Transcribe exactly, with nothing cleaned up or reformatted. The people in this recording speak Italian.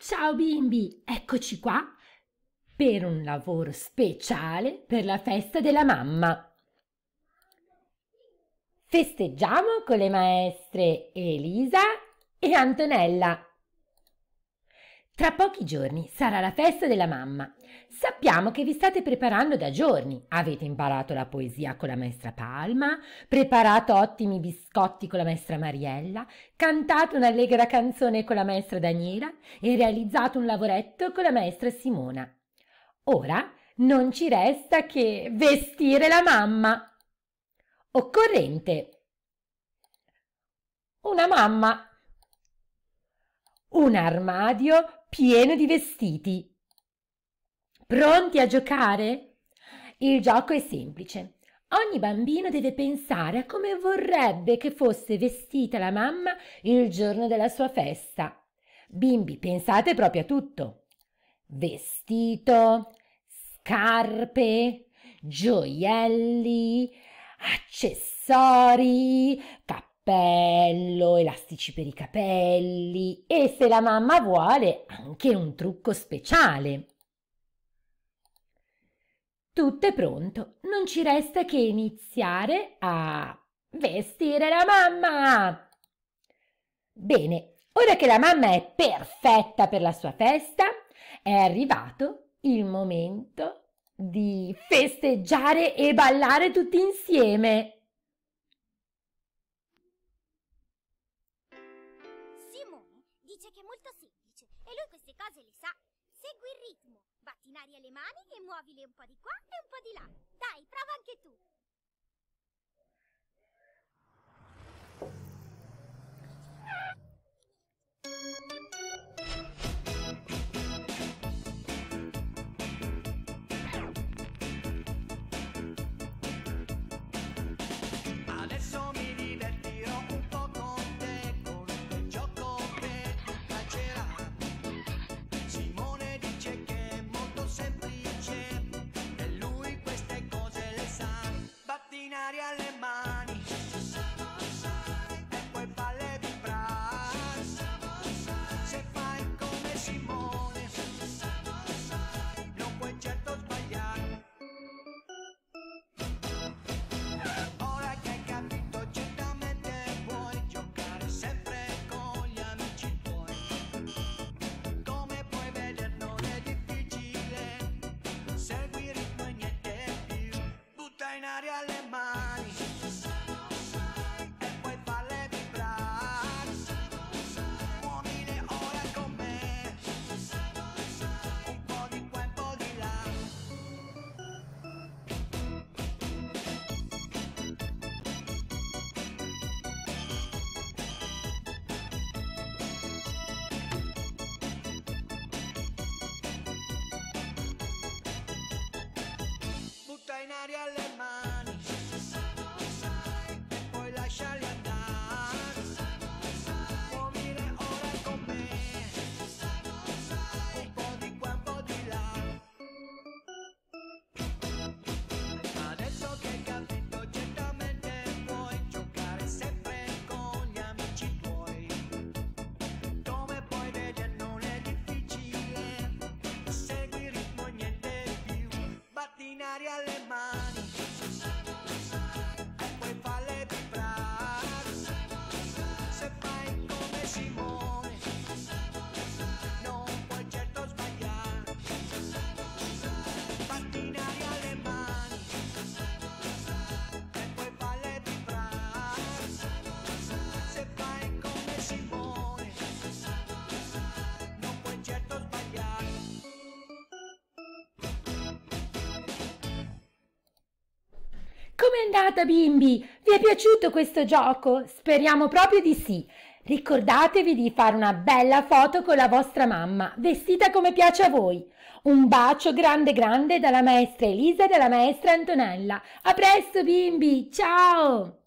Ciao bimbi, eccoci qua per un lavoro speciale per la festa della mamma. Festeggiamo con le maestre Elisa e Antonella. Tra pochi giorni sarà la festa della mamma. Sappiamo che vi state preparando da giorni. Avete imparato la poesia con la maestra Palma, preparato ottimi biscotti con la maestra Mariella, cantato un'allegra canzone con la maestra Daniela e realizzato un lavoretto con la maestra Simona. Ora non ci resta che vestire la mamma. Occorrente: una mamma, un armadio pieno di vestiti. Pronti a giocare? Il gioco è semplice. Ogni bambino deve pensare a come vorrebbe che fosse vestita la mamma il giorno della sua festa. Bimbi, pensate proprio a tutto. Vestito, scarpe, gioielli, accessori, cappello, elastici per i capelli e, se la mamma vuole, anche un trucco speciale. Tutto è pronto, non ci resta che iniziare a vestire la mamma. Bene, ora che la mamma è perfetta per la sua festa, è arrivato il momento di festeggiare e ballare tutti insieme. Simone dice che è molto semplice e lui queste cose le sa. Segui il ritmo, batti in aria le mani e muovile un po' di qua e un po' di là. Dai, prova anche tu. Adesso mi divertirò un po' con te, con quel gioco che ti piacerà. Simone dice che è molto semplice e lui queste cose le sa. Batti in aria le mani e poi falle vibrare. Se fai come Simone non puoi certo sbagliare. Ora che hai capito, certamente puoi giocare sempre con gli amici tuoi. Come puoi vedere non è difficile, segui il ritmo e niente più. Butta in aria le mani e poi falle vibrare. Muovile ora con me, un po' di qua e un po' di là. Butta in aria le mani e poi lasciali andare. Muovile ora con me, un po' di qua e un po' di là. Adesso che hai capito, certamente puoi giocare sempre con gli amici tuoi. Come puoi vedere non è difficile, segui il ritmo e niente più. Batti in aria le mani e poi falle vibrare. Se fai come Simone non puoi certo sbagliare. Batti in aria le mani e poi falle vibrare. Se fai come Simone non puoi certo sbagliare. Com'è andata, bimbi? Vi è piaciuto questo gioco? Speriamo proprio di sì. Ricordatevi di fare una bella foto con la vostra mamma, vestita come piace a voi. Un bacio grande grande dalla maestra Elisa e dalla maestra Antonella. A presto, bimbi! Ciao!